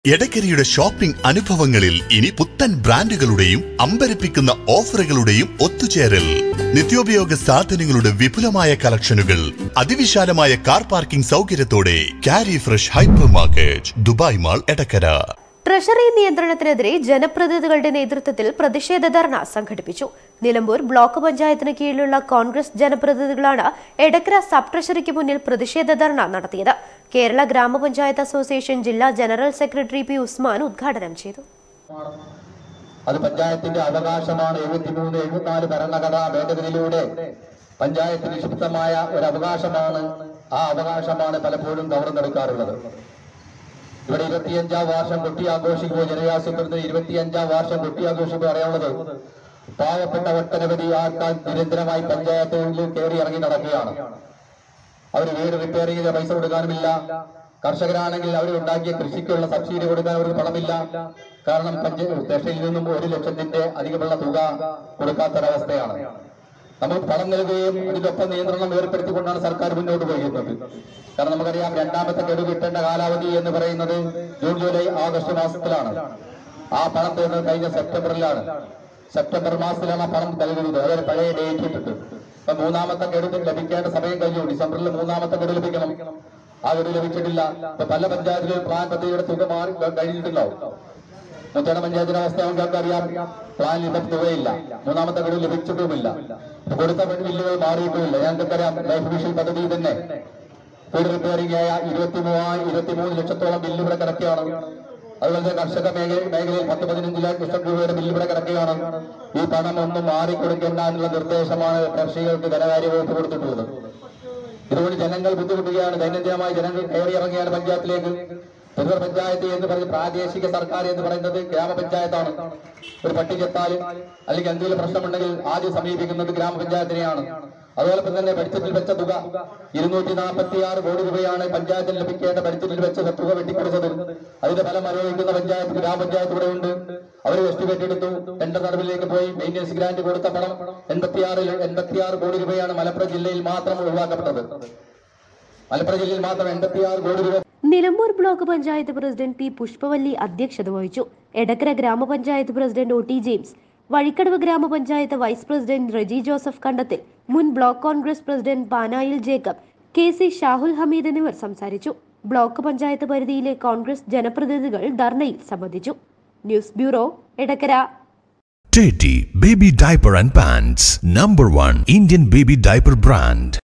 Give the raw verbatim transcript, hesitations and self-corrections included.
എടക്കരയുടെ shopping അനുഭവങ്ങളിൽ ഇനി പുത്തൻ ബ്രാൻഡുകളുടെയും അമ്പരപ്പിക്കുന്ന ഓഫറുകളുടെയും ഒത്തുചേരൽ. നിത്യോപയോഗ സാധനങ്ങളുടെ വിപുലമായ കളക്ഷനുകൾ, അതിവിശാലമായ കാർ പാർക്കിംഗ് സൗകര്യത്തോടെ കാരി fresh hypermarket, Dubai mall, Edakkara. Treasury നിയന്ത്രണത്തിനെതിരെ ജനപ്രതിനിധികളുടെ നേതൃത്വത്തിൽ പ്രതിഷേധ ധർണ സംഘടിപ്പിച്ചു. നിലമ്പൂർ ബ്ലോക്ക് പഞ്ചായത്തിന് കീഴിലുള്ള കോൺഗ്രസ് ജനപ്രതിനിധികളാണ് എടക്കര സബ് ട്രഷറിക്ക് മുന്നിൽ പ്രതിഷേധ ധർണ നടത്തിയത്. കേരള ഗ്രാമപഞ്ചായത്ത് അസോസിയേഷൻ ജില്ലാ ജനറൽ സെക്രട്ടറി പി ഉസ്മാൻ ഉദ്ഘാടനം ചെയ്തു. അത് പഞ്ചായത്തിന്റെ അവകാശമാണ്. എഴുപത്തിമൂന്ന് എഴുപത്തിനാല് ഭരണഘടനാ ഭേദഗതിയിലൂടെ പഞ്ചായത്തിന് നിക്ഷിപ്തമായ ഒരു അവകാശമാണ്. ആ അവകാശമാണ് പലപ്പോഴും കവർന്നെടുക്കാറുള്ളത്. ഇവിടെ ഇരുപത്തിയഞ്ചാം വർഷം കുട്ടി ആഘോഷിക്കുമ്പോൾ ജനയാസൂത്രണത്തിന് ഇരുപത്തിയഞ്ചാം വർഷം കുട്ടി ആഘോഷിക്കുമ്പോൾ അറിയാവുന്നത് പാവപ്പെട്ട ഒട്ടനവധി ആൾക്കാർ നിരന്തരമായി പഞ്ചായത്തുകളിൽ കയറി ഇറങ്ങി നടക്കുകയാണ്. അവർ വീട് റിപ്പയറിംഗിന് പൈസ കൊടുക്കാനുമില്ല. കർഷകരാണെങ്കിൽ അവർ ഉണ്ടാക്കിയ കൃഷിക്കുള്ള സബ്സിഡി കൊടുക്കാൻ അവർക്ക് പണമില്ല. കാരണം പഞ്ചായത്തിൽ നിന്നും ഒരു ലക്ഷത്തിന്റെ അധികമുള്ള തുക കൊടുക്കാത്തൊരവസ്ഥയാണ്. നമ്മൾ പണം നൽകുകയും അതിനൊപ്പം നിയന്ത്രണം ഏർപ്പെടുത്തിക്കൊണ്ടാണ് സർക്കാർ മുന്നോട്ട് പോകുന്നത്. കാരണം നമുക്കറിയാം, രണ്ടാമത്തെ ഗഡു കിട്ടേണ്ട കാലാവധി എന്ന് പറയുന്നത് ജൂൺ ജൂലൈ ആഗസ്റ്റ് മാസത്തിലാണ്. ആ പണം തീർന്നത് കഴിഞ്ഞ സെപ്റ്റംബറിലാണ്. സെപ്റ്റംബർ മാസത്തിലാണ് ആ പണം നൽകുന്നത്. അതൊരു പഴയ ഡേറ്റ് ഇട്ടിട്ട് ഇപ്പൊ മൂന്നാമത്തെ ഗഡു ലഭിക്കേണ്ട സമയം കഴിഞ്ഞു. ഡിസംബറിൽ മൂന്നാമത്തെ ഗഡു ലഭിക്കണം. ആ ഗഡു ലഭിച്ചിട്ടില്ല. ഇപ്പൊ പല പഞ്ചായത്തുകളിൽ പ്ലാൻ പദ്ധതിയുടെ തുക മാറി കഴിഞ്ഞിട്ടുണ്ടാവും. മുത്തട പഞ്ചായത്തിന്റെ അവസ്ഥ നമുക്ക് അറിയാം. പ്ലാനിൽ ഇപ്പം തുകയില്ല. മൂന്നാമത്തെ ഗഡു ലഭിച്ചിട്ടുമില്ല. കൊടുത്ത ബില്ലുകൾ മാറിയിട്ടുമില്ല. ഞങ്ങൾക്കറിയാം, ലൈഫ് മിഷൻ പദ്ധതി തന്നെ വീട് റിപ്പയറിംഗ് ആയ ഇരുപത്തി മൂവായിരം ഇരുപത്തി മൂന്ന് ലക്ഷത്തോളം ബില്ല് ഇവിടെ കിടക്കുകയാണ്. അതുപോലെ തന്നെ കർഷക മേഖല മേഖലയിൽ പത്ത് പതിനഞ്ച് ലക്ഷം രൂപയുടെ ബില്ല് ഇവിടെ കിടക്കുകയാണ്. ഈ പണം ഒന്നും മാറിക്കൊടുക്കേണ്ട എന്നുള്ള നിർദ്ദേശമാണ് കർഷകർക്ക് ധനകാര്യ വകുപ്പ് കൊടുത്തിട്ടുള്ളത്. ഇതുകൊണ്ട് ജനങ്ങൾ ബുദ്ധിമുട്ടുകയാണ്. ദൈനംദിനമായി ജനങ്ങൾ കയറി ഇറങ്ങിയാണ് പഞ്ചായത്തിലേക്ക്. ത്രിതല പഞ്ചായത്ത് എന്ന് പറഞ്ഞ് പ്രാദേശിക സർക്കാർ എന്ന് പറയുന്നത് ഗ്രാമപഞ്ചായത്താണ്. ഒരു പട്ടികെത്താലും അല്ലെങ്കിൽ എന്തെങ്കിലും പ്രശ്നമുണ്ടെങ്കിൽ ആദ്യം സമീപിക്കുന്നത് ഗ്രാമപഞ്ചായത്തിനെയാണ്. അതുപോലെ തന്നെ ബഡ്ജറ്റിൽ വെച്ച തുക ഇരുന്നൂറ്റി നാൽപ്പത്തി ആറ് കോടി രൂപയാണ് പഞ്ചായത്തിന് ലഭിക്കേണ്ട ബഡ്ജറ്റിൽ വെച്ച തുക വെട്ടിക്കൊടുത്തത്. അതിന്റെ ഫലം അനുഭവിക്കുന്ന പഞ്ചായത്ത് ഗ്രാമപഞ്ചായത്ത് ഇവിടെ ഉണ്ട്. അവർ എസ്റ്റിമേറ്റ് എടുത്തു, ടെൻഡർ നടപടിയിലേക്ക് പോയി. മെയിൻ്റനൻസ് ഗ്രാന്റ് കൊടുത്ത പണം എൺപത്തിയാറ് എൺപത്തിയാറ് കോടി രൂപയാണ് മലപ്പുറം ജില്ലയിൽ മാത്രം ഒഴിവാക്കപ്പെട്ടത്. മലപ്പുറം ജില്ലയിൽ മാത്രം എൺപത്തിയാറ് കോടി രൂപ. Nilambur block panchayat president P Pushpavalli അധ്യക്ഷത വഹിച്ചു. എടക്കര ഗ്രാമപഞ്ചായത്ത് president O T James, Vazhikkadavu ഗ്രാമപഞ്ചായത്ത് vice president Reji Joseph Kandathil, മുൻ block Congress president Panayil Jacob, K C Shahul Hameed എന്നിവർ സംസാരിച്ചു. ബ്ലോക്ക് പഞ്ചായത്ത് പരിധിയിലെ കോൺഗ്രസ് ജനപ്രതിനിധികൾ ധർണയിൽ സംബന്ധിച്ചു. News bureau, Edakkara. Teddy Baby Diaper and Pants, number one Indian baby diaper brand.